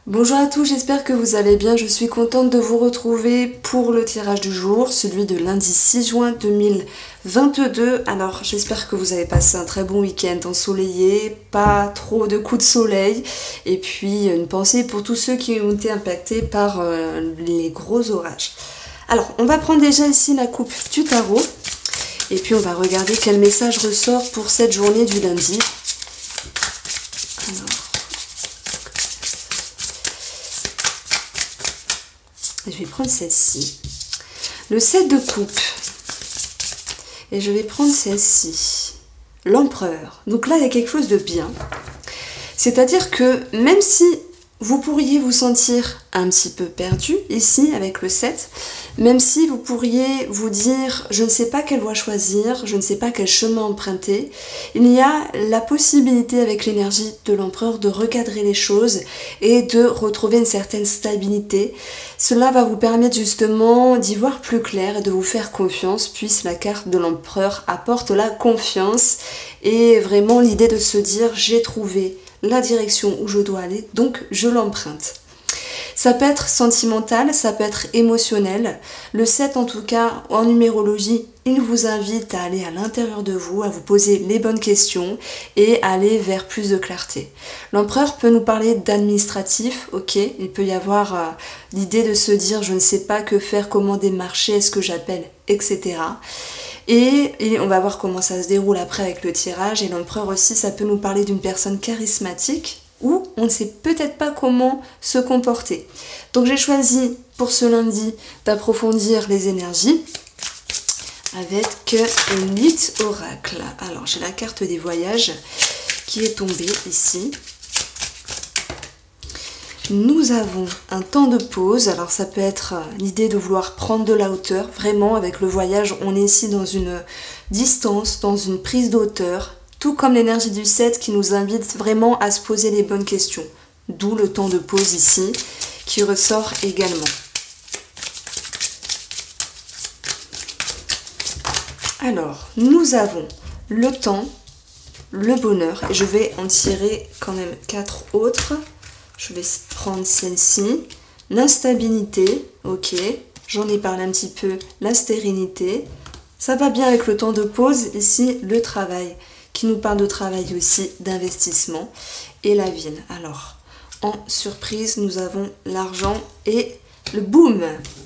Bonjour à tous, j'espère que vous allez bien. Je suis contente de vous retrouver pour le tirage du jour, celui de lundi 6 juin 2022. Alors, j'espère que vous avez passé un très bon week-end ensoleillé, pas trop de coups de soleil. Et puis, une pensée pour tous ceux qui ont été impactés par les gros orages. Alors, on va prendre déjà ici la coupe du tarot. Et puis, on va regarder quel message ressort pour cette journée du lundi. Alors, je vais prendre celle-ci. Le 7 de coupe. Et je vais prendre celle-ci. L'empereur. Donc là, il y a quelque chose de bien. C'est-à-dire que même si vous pourriez vous sentir un petit peu perdu ici avec le 7, même si vous pourriez vous dire je ne sais pas quelle voie choisir, je ne sais pas quel chemin emprunter, il y a la possibilité avec l'énergie de l'empereur de recadrer les choses et de retrouver une certaine stabilité. Cela va vous permettre justement d'y voir plus clair et de vous faire confiance, puisque la carte de l'empereur apporte la confiance et vraiment l'idée de se dire j'ai trouvé la direction où je dois aller, donc je l'emprunte. Ça peut être sentimental, ça peut être émotionnel. Le 7 en tout cas, en numérologie, il vous invite à aller à l'intérieur de vous, à vous poser les bonnes questions et à aller vers plus de clarté. L'empereur peut nous parler d'administratif, ok, il peut y avoir l'idée de se dire je ne sais pas que faire, comment démarcher, est-ce que j'appelle, etc. Et on va voir comment ça se déroule après avec le tirage. Et l'empereur aussi, ça peut nous parler d'une personne charismatique où on ne sait peut-être pas comment se comporter. Donc j'ai choisi pour ce lundi d'approfondir les énergies avec une 8 oracle. Alors j'ai la carte des voyages qui est tombée ici. Nous avons un temps de pause, alors ça peut être l'idée de vouloir prendre de la hauteur, vraiment avec le voyage on est ici dans une distance, dans une prise de hauteur, tout comme l'énergie du 7 qui nous invite vraiment à se poser les bonnes questions, d'où le temps de pause ici qui ressort également. Alors, nous avons le temps, le bonheur, et je vais en tirer quand même 4 autres. Je vais prendre celle-ci, l'instabilité, ok, j'en ai parlé un petit peu, la stérilité, ça va bien avec le temps de pause, ici le travail, qui nous parle de travail aussi, d'investissement, et la ville. Alors, en surprise, nous avons l'argent et le boom.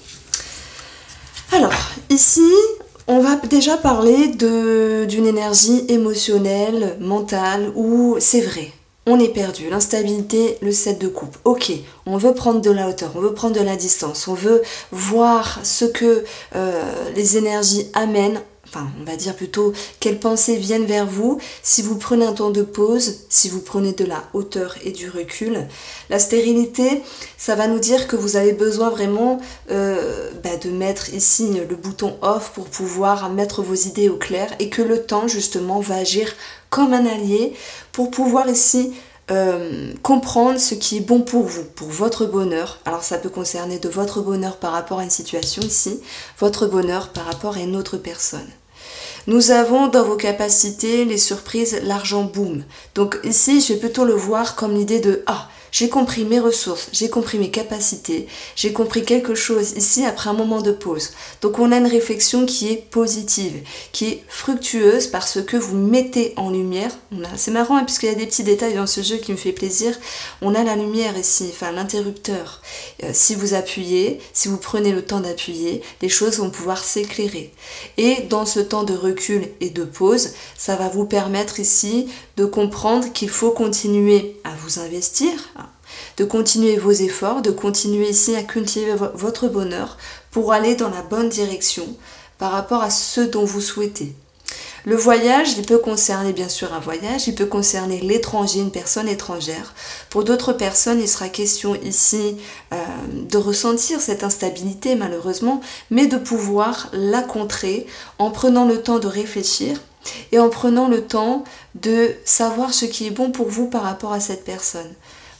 Alors, ici, on va déjà parler d'une énergie émotionnelle, mentale, où c'est vrai. On est perdu, l'instabilité, le 7 de coupe. Ok, on veut prendre de la hauteur, on veut prendre de la distance, on veut voir ce que les énergies amènent, enfin on va dire plutôt quelles pensées viennent vers vous. Si vous prenez un temps de pause, si vous prenez de la hauteur et du recul, la stérilité, ça va nous dire que vous avez besoin vraiment de mettre ici le bouton off pour pouvoir mettre vos idées au clair et que le temps justement va agir comme un allié pour pouvoir ici comprendre ce qui est bon pour vous, pour votre bonheur. Alors ça peut concerner de votre bonheur par rapport à une situation ici, votre bonheur par rapport à une autre personne. Nous avons dans vos capacités les surprises, l'argent boom. Donc ici, je vais plutôt le voir comme l'idée de « Ah, j'ai compris mes ressources, j'ai compris mes capacités, j'ai compris quelque chose ici après un moment de pause. » Donc on a une réflexion qui est positive, qui est fructueuse parce que vous mettez en lumière. C'est marrant hein, puisqu'il y a des petits détails dans ce jeu qui me fait plaisir. On a la lumière ici, enfin l'interrupteur. Si vous appuyez, si vous prenez le temps d'appuyer, les choses vont pouvoir s'éclairer. Et dans ce temps de recul et de pause, ça va vous permettre ici de comprendre qu'il faut continuer à vous investir, de continuer vos efforts, de continuer ici à cultiver votre bonheur pour aller dans la bonne direction par rapport à ce dont vous souhaitez. Le voyage, il peut concerner bien sûr un voyage, il peut concerner l'étranger, une personne étrangère. Pour d'autres personnes, il sera question ici de ressentir cette instabilité malheureusement, mais de pouvoir la contrer en prenant le temps de réfléchir et en prenant le temps de savoir ce qui est bon pour vous par rapport à cette personne.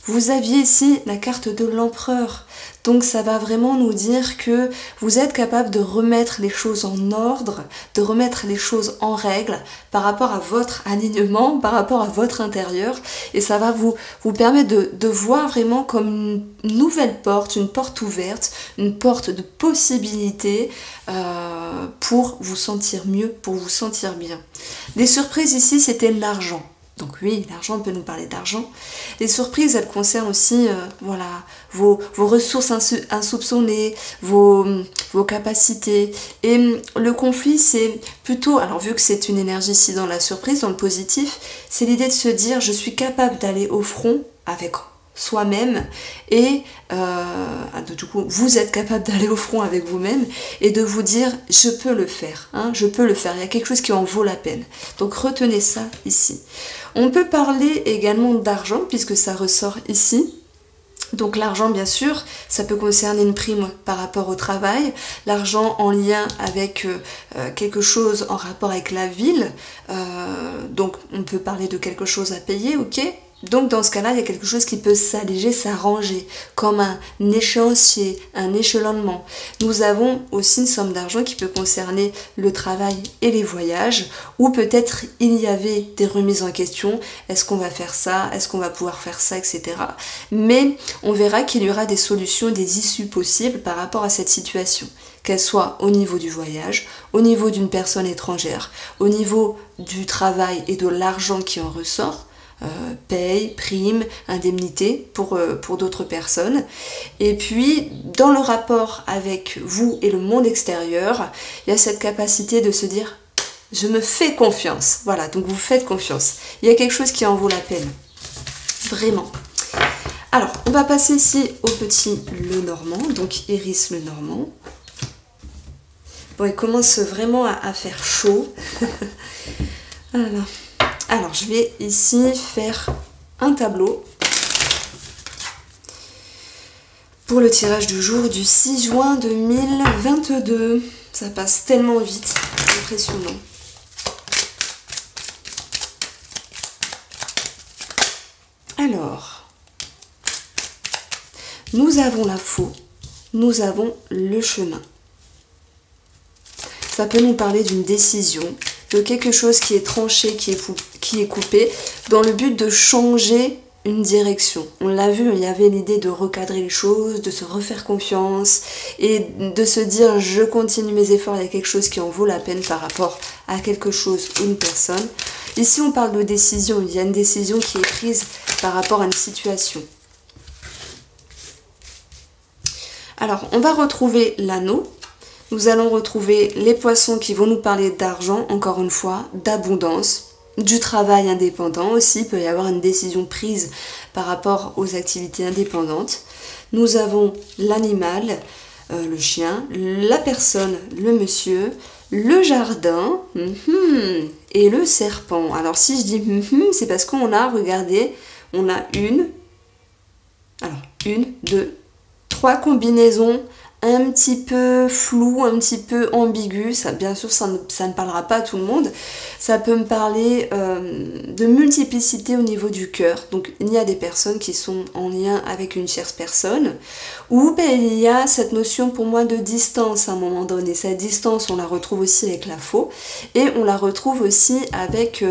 Vous aviez ici la carte de l'empereur. Donc ça va vraiment nous dire que vous êtes capable de remettre les choses en ordre, de remettre les choses en règle par rapport à votre alignement, par rapport à votre intérieur. Et ça va vous permettre de voir vraiment comme une nouvelle porte, une porte ouverte, une porte de possibilités pour vous sentir mieux, pour vous sentir bien. Les surprises ici, c'était l'argent. Donc oui, l'argent, on peut nous parler d'argent. Les surprises, elles concernent aussi voilà, vos ressources insoupçonnées, vos capacités. Et le conflit, c'est plutôt, alors vu que c'est une énergie ici dans la surprise, dans le positif, c'est l'idée de se dire, je suis capable d'aller au front avec soi-même et du coup vous êtes capable d'aller au front avec vous-même et de vous dire je peux le faire, hein, je peux le faire, il y a quelque chose qui en vaut la peine. Donc retenez ça ici. On peut parler également d'argent puisque ça ressort ici. Donc l'argent bien sûr, ça peut concerner une prime par rapport au travail, l'argent en lien avec quelque chose en rapport avec la ville, donc on peut parler de quelque chose à payer, ok. Donc dans ce cas-là, il y a quelque chose qui peut s'alléger, s'arranger, comme un échéancier, un échelonnement. Nous avons aussi une somme d'argent qui peut concerner le travail et les voyages, ou peut-être il y avait des remises en question, est-ce qu'on va faire ça, est-ce qu'on va pouvoir faire ça, etc. Mais on verra qu'il y aura des solutions, des issues possibles par rapport à cette situation, qu'elle soit au niveau du voyage, au niveau d'une personne étrangère, au niveau du travail et de l'argent qui en ressort, paye, prime, indemnité pour d'autres personnes. Et puis, dans le rapport avec vous et le monde extérieur, il y a cette capacité de se dire « je me fais confiance ». Voilà, donc vous faites confiance. Il y a quelque chose qui en vaut la peine. Vraiment. Alors, on va passer ici au petit Lenormand, donc Iris Lenormand. Bon, il commence vraiment à faire chaud. Voilà. Alors, je vais ici faire un tableau pour le tirage du jour du 6 juin 2022. Ça passe tellement vite, impressionnant. Alors, nous avons la faux, nous avons le chemin. Ça peut nous parler d'une décision, de quelque chose qui est tranché, qui est coupé, dans le but de changer une direction. On l'a vu, il y avait l'idée de recadrer les choses, de se refaire confiance et de se dire je continue mes efforts, il y a quelque chose qui en vaut la peine par rapport à quelque chose ou une personne. Ici on parle de décision, il y a une décision qui est prise par rapport à une situation. Alors on va retrouver l'anneau. Nous allons retrouver les poissons qui vont nous parler d'argent, encore une fois, d'abondance, du travail indépendant aussi, il peut y avoir une décision prise par rapport aux activités indépendantes. Nous avons l'animal, le chien, la personne, le monsieur, le jardin et le serpent. Alors si je dis c'est parce qu'on a, regardé, on a une, deux, trois combinaisons un petit peu flou, un petit peu ambigu, ça, bien sûr ça ne parlera pas à tout le monde, ça peut me parler de multiplicité au niveau du cœur, donc il y a des personnes qui sont en lien avec une tierce personne, ou il y a cette notion pour moi de distance à un moment donné, cette distance on la retrouve aussi avec la faux, et on la retrouve aussi avec...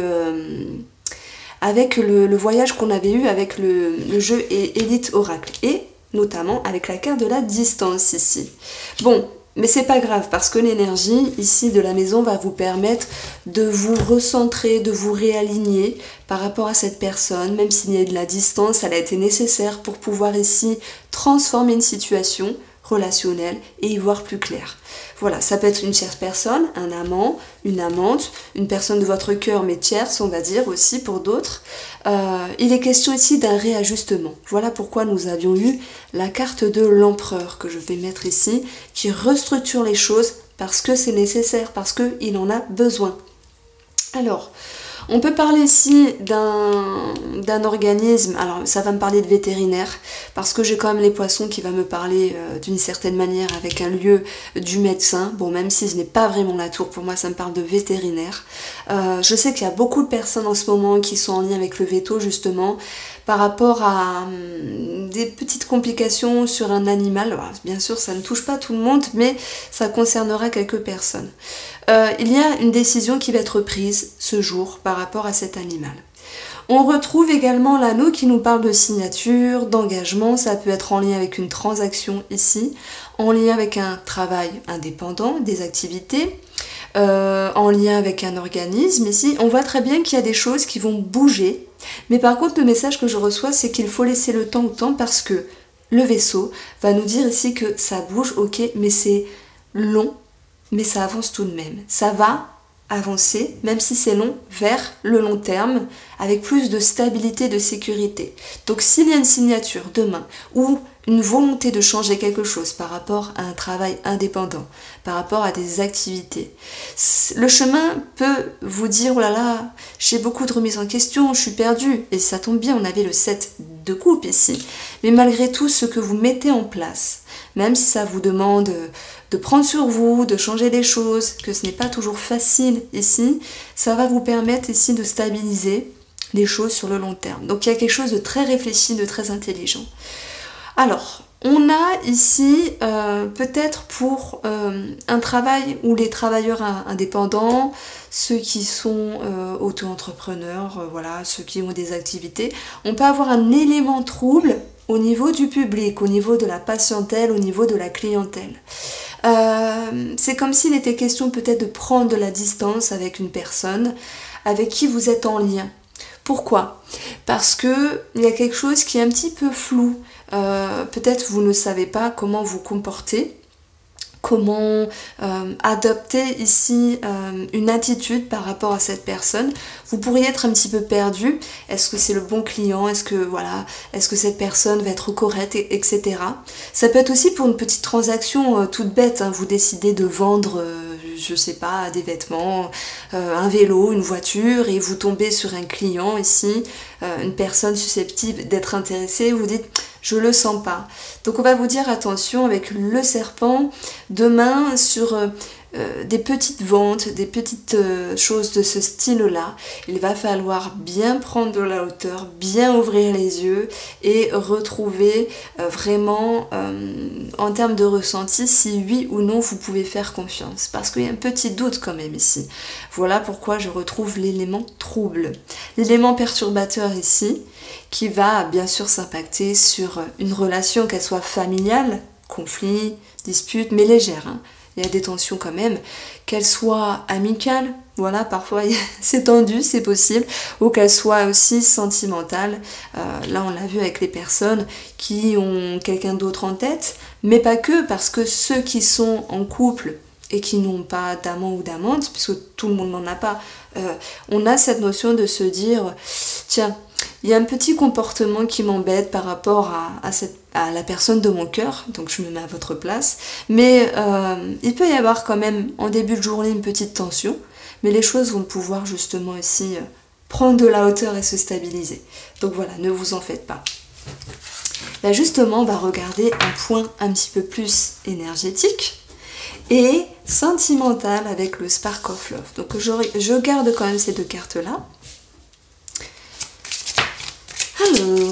le voyage qu'on avait eu avec le jeu Elite Oracle, et notamment avec la carte de la distance ici. Bon, mais c'est pas grave parce que l'énergie ici de la maison va vous permettre de vous recentrer, de vous réaligner par rapport à cette personne, même s'il y a de la distance, elle a été nécessaire pour pouvoir ici transformer une situation relationnelle et y voir plus clair. Voilà, ça peut être une tierce personne, un amant, une amante, une personne de votre cœur mais tierce, on va dire aussi pour d'autres. Il est question ici d'un réajustement. Voilà pourquoi nous avions eu la carte de l'empereur que je vais mettre ici, qui restructure les choses parce que c'est nécessaire, parce qu'il en a besoin. Alors, on peut parler ici d'un organisme, alors ça va me parler de vétérinaire, parce que j'ai quand même les poissons qui va me parler d'une certaine manière avec un lieu du médecin. Bon, même si je n'ai pas vraiment la tour, pour moi ça me parle de vétérinaire. Je sais qu'il y a beaucoup de personnes en ce moment qui sont en lien avec le veto justement, par rapport à des petites complications sur un animal. Alors, bien sûr, ça ne touche pas tout le monde, mais ça concernera quelques personnes. Il y a une décision qui va être prise ce jour par rapport à cet animal. On retrouve également l'anneau qui nous parle de signature, d'engagement, ça peut être en lien avec une transaction ici, en lien avec un travail indépendant, des activités, en lien avec un organisme ici. On voit très bien qu'il y a des choses qui vont bouger, mais par contre le message que je reçois c'est qu'il faut laisser le temps au temps parce que le vaisseau va nous dire ici que ça bouge, ok, mais c'est long, mais ça avance tout de même. Ça va avancer, même si c'est long, vers le long terme, avec plus de stabilité, de sécurité. Donc s'il y a une signature demain, ou une volonté de changer quelque chose par rapport à un travail indépendant, par rapport à des activités, le chemin peut vous dire, oh là là, j'ai beaucoup de remises en question, je suis perdue, et ça tombe bien, on avait le 7 de coupe ici, mais malgré tout, ce que vous mettez en place, même si ça vous demande de prendre sur vous, de changer des choses, que ce n'est pas toujours facile ici, ça va vous permettre ici de stabiliser les choses sur le long terme. Donc il y a quelque chose de très réfléchi, de très intelligent. Alors, on a ici peut-être pour un travail où les travailleurs indépendants, ceux qui sont auto-entrepreneurs, voilà, ceux qui ont des activités, on peut avoir un élément trouble au niveau du public, au niveau de la patientèle, au niveau de la clientèle. C'est comme s'il était question peut-être de prendre de la distance avec une personne avec qui vous êtes en lien. Pourquoi? Parce que il y a quelque chose qui est un petit peu flou. Peut-être vous ne savez pas comment vous comporter, comment adopter ici une attitude par rapport à cette personne. Vous pourriez être un petit peu perdu. Est-ce que c'est le bon client? Est-ce que voilà, est-ce que cette personne va être correcte, etc. Ça peut être aussi pour une petite transaction toute bête, hein. Vous décidez de vendre, je sais pas, des vêtements, un vélo, une voiture, et vous tombez sur un client ici, une personne susceptible d'être intéressée. Vous dites je le sens pas. Donc on va vous dire attention avec le serpent demain sur des petites ventes, des petites choses de ce style-là. Il va falloir bien prendre de la hauteur, bien ouvrir les yeux et retrouver vraiment en termes de ressenti si oui ou non vous pouvez faire confiance. Parce qu'il y a un petit doute quand même ici. Voilà pourquoi je retrouve l'élément trouble. L'élément perturbateur ici, qui va bien sûr s'impacter sur une relation, qu'elle soit familiale, conflit, dispute, mais légère, hein. Il y a des tensions quand même, qu'elle soit amicale, voilà, parfois c'est tendu, c'est possible, ou qu'elle soit aussi sentimentale. Là on l'a vu avec les personnes qui ont quelqu'un d'autre en tête, mais pas que, parce que ceux qui sont en couple et qui n'ont pas d'amant ou d'amante, puisque tout le monde n'en a pas, on a cette notion de se dire, tiens, il y a un petit comportement qui m'embête par rapport à la personne de mon cœur, donc je me mets à votre place, mais il peut y avoir quand même en début de journée une petite tension, mais les choses vont pouvoir justement aussi prendre de la hauteur et se stabiliser. Donc voilà, ne vous en faites pas. Là justement, on va regarder un point un petit peu plus énergétique et sentimental avec le Spark of Love. Donc je garde quand même ces deux cartes-là. Alors,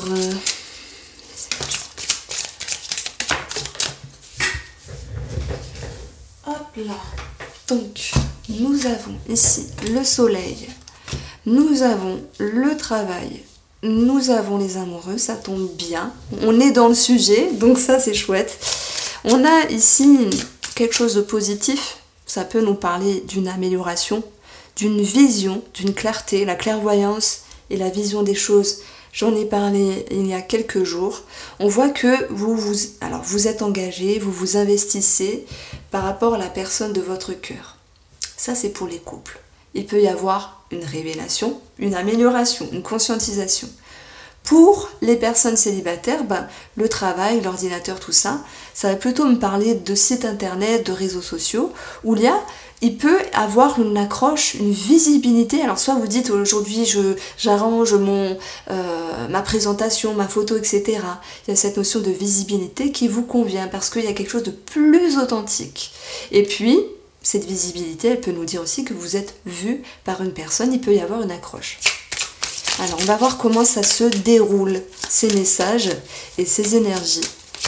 hop là, donc nous avons ici le soleil, nous avons le travail, nous avons les amoureux, ça tombe bien, on est dans le sujet, donc ça c'est chouette. On a ici quelque chose de positif, ça peut nous parler d'une amélioration, d'une vision, d'une clarté, la clairvoyance et la vision des choses. J'en ai parlé il y a quelques jours. On voit que vous êtes engagé, vous vous investissez par rapport à la personne de votre cœur. Ça, c'est pour les couples. Il peut y avoir une révélation, une amélioration, une conscientisation. Pour les personnes célibataires, le travail, l'ordinateur, tout ça, ça va plutôt me parler de sites internet, de réseaux sociaux, où il peut avoir une accroche, une visibilité. Alors soit vous dites aujourd'hui j'arrange ma présentation, ma photo, etc. Il y a cette notion de visibilité qui vous convient parce qu'il y a quelque chose de plus authentique. Et puis, cette visibilité, elle peut nous dire aussi que vous êtes vu par une personne, il peut y avoir une accroche. Alors, on va voir comment ça se déroule, ces messages et ces énergies.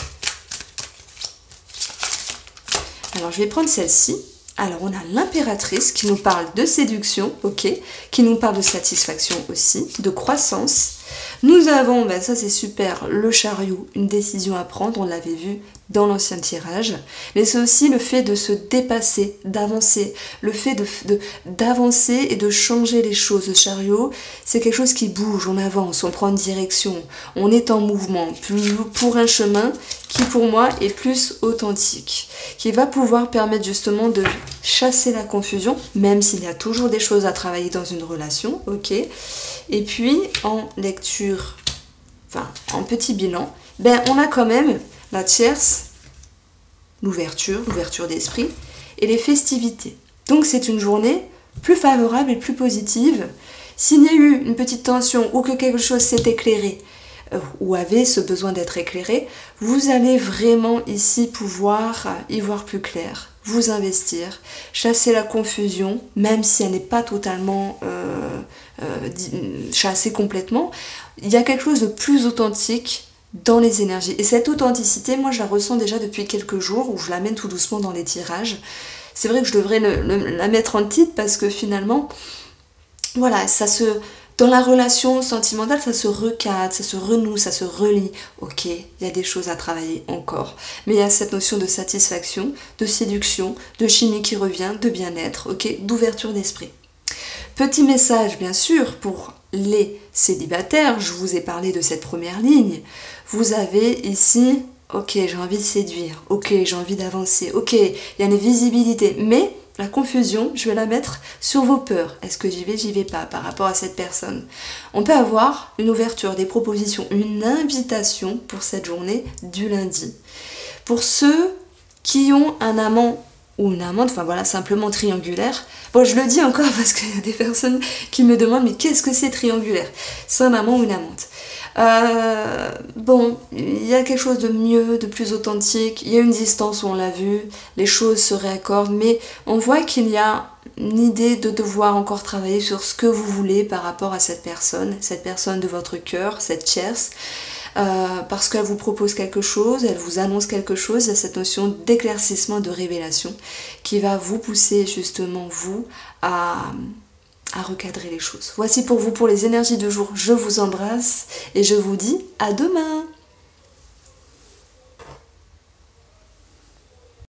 Alors, je vais prendre celle-ci. Alors, on a l'impératrice qui nous parle de séduction, ok, qui nous parle de satisfaction aussi, de croissance. Nous avons, ben ça c'est super, le chariot, une décision à prendre, on l'avait vu dans l'ancien tirage. Mais c'est aussi le fait de se dépasser, d'avancer, le fait d'avancer et de changer les choses. Le chariot, c'est quelque chose qui bouge, on avance, on prend une direction, on est en mouvement, pour un chemin qui pour moi est plus authentique, qui va pouvoir permettre justement de chasser la confusion, même s'il y a toujours des choses à travailler dans une relation, ok. Et puis en lecture, enfin en petit bilan, ben on a quand même la tierce, l'ouverture d'esprit et les festivités. Donc c'est une journée plus favorable et plus positive. S'il y a eu une petite tension ou que quelque chose s'est éclairé, ou avait ce besoin d'être éclairé, vous allez vraiment ici pouvoir y voir plus clair, vous investir, chasser la confusion, même si elle n'est pas totalement chassée complètement. Il y a quelque chose de plus authentique dans les énergies. Et cette authenticité, moi je la ressens déjà depuis quelques jours, où je l'amène tout doucement dans les tirages. C'est vrai que je devrais la mettre en titre parce que finalement, voilà, dans la relation sentimentale, ça se recadre, ça se renoue, ça se relie. Ok, il y a des choses à travailler encore. Mais il y a cette notion de satisfaction, de séduction, de chimie qui revient, de bien-être, ok, d'ouverture d'esprit. Petit message, bien sûr, pour les célibataires. Je vous ai parlé de cette première ligne. Vous avez ici, ok, j'ai envie de séduire. Ok, j'ai envie d'avancer. Ok, il y a une visibilité. Mais la confusion, je vais la mettre sur vos peurs. Est-ce que j'y vais pas par rapport à cette personne? On peut avoir une ouverture, des propositions, une invitation pour cette journée du lundi. Pour ceux qui ont un amant ou une amante, enfin voilà, simplement triangulaire. Bon, je le dis encore parce qu'il y a des personnes qui me demandent, mais qu'est-ce que c'est triangulaire? C'est un amant ou une amante. Bon, il y a quelque chose de mieux, de plus authentique. Il y a une distance où on l'a vu, les choses se réaccordent, mais on voit qu'il y a une idée de devoir encore travailler sur ce que vous voulez par rapport à cette personne de votre cœur, cette tierce. Parce qu'elle vous propose quelque chose, elle vous annonce quelque chose, il y a cette notion d'éclaircissement, de révélation qui va vous pousser justement, vous, à recadrer les choses. Voici pour vous pour les énergies de jour. Je vous embrasse et je vous dis à demain.